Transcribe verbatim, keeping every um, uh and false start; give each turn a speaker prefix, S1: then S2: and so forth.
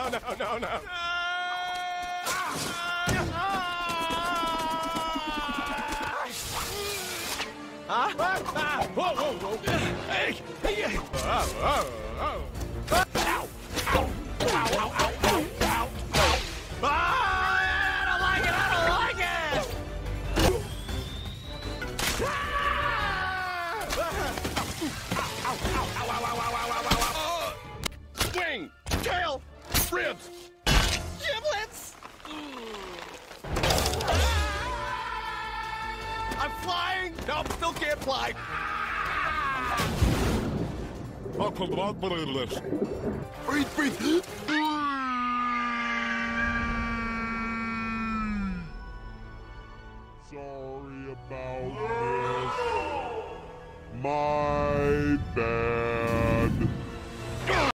S1: no, no, no, no. Huh? Whoa, whoa, whoa. Hey! Hey! Oh, oh, oh. Ow! Ow! Ow! Ow! Ow! Ow! Ow! Ah! I don't like it! I don't like it! Ah! Ow! Ow! Ow! Ow! Ow! Ow! Ow! Ow! Ow! Wing! Tail! Ribs! Giblets! I'm flying! Nope, still can't fly! Breathe, breathe!